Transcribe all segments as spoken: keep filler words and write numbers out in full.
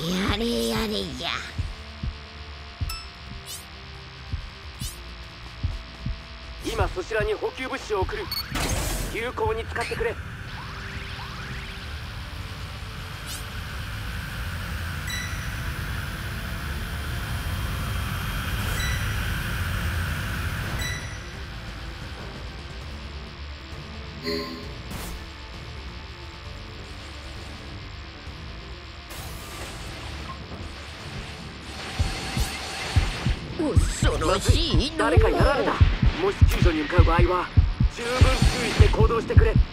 やれやれじゃ。 今そちらに補給物資を送る。有効に使ってくれ。 恐ろしいの。 誰かやられた。もし救助に向かう場合は十分注意して行動してくれ。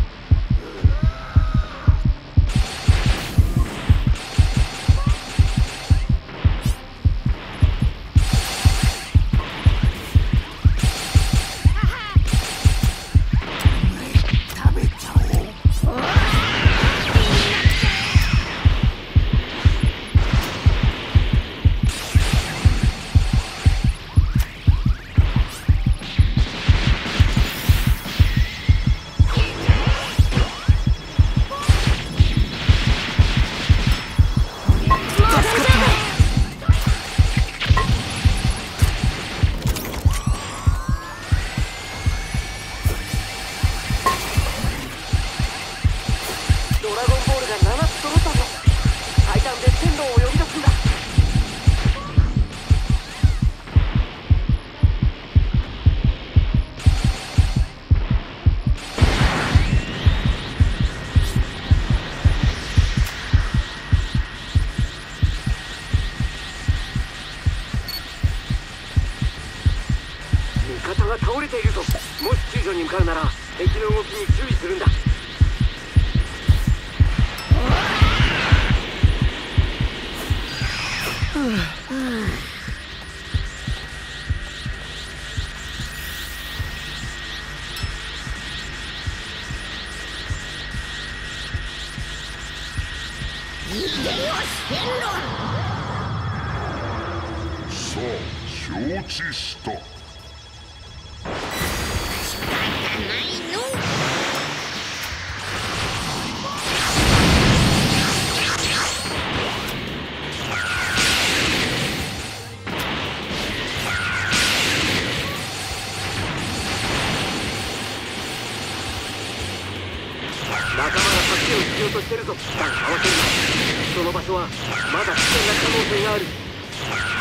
味方が倒れているぞ。もし救助に向かうなら敵の動きに注意するんだ。 さあ承知した。 仲間が助けを必要としてるぞ。だが慌てるな。その場所はまだ危険な可能性がある。